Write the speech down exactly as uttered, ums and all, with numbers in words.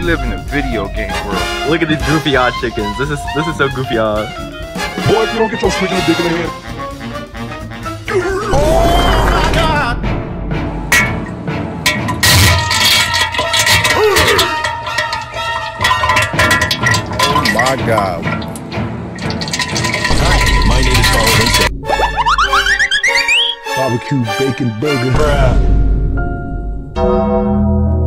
live in a video game world. Look at these goofy odd chickens. This is this is so goofy odd. Boy, if you don't get your squeaky dick in the head. Oh my God. Hi, my name is Carl Vincent. Barbecue bacon burger. Bruh.